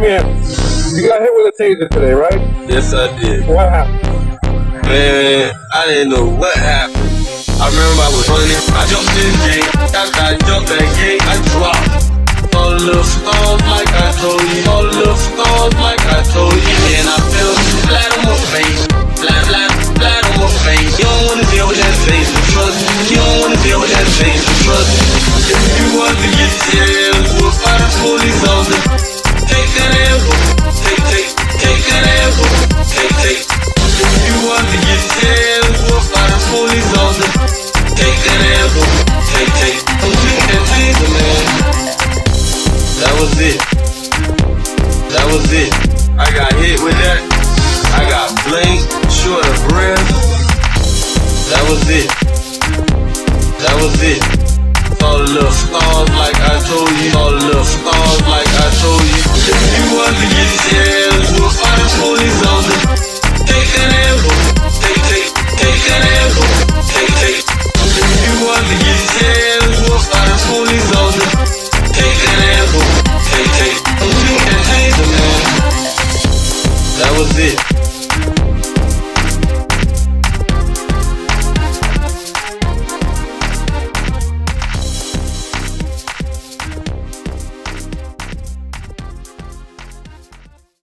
Man, you got hit with a taser today, right? Yes, I did. What happened? Man, I didn't know what happened. I remember I was running, I jumped in the gate. After I jumped that gate, I dropped. All the little stars like I told you. All the little stars like I told you. And I fell flat on my face. Flat on my face. You don't wanna deal with that face, but trust me. You don't wanna deal with that face, but trust me. If you want to get serious, we'll fight the police on me. Take that elbow. Take that elbow. Take. If you want to get serious, we'll fight the police on me. Take that elbow. Take. Don't take that taser, man. That was it. That was it. I got hit with that. I got blinked, short of breath. That was it. That was it. All the little stars like I told you. All the little stars like I told you. If you want to get serious, we'll fight the police on me. Take that elbow. Take that elbow. Take. If you want to get serious, we'll fight the police on me. Take that elbow. Take. Don't take that taser, man. That was it.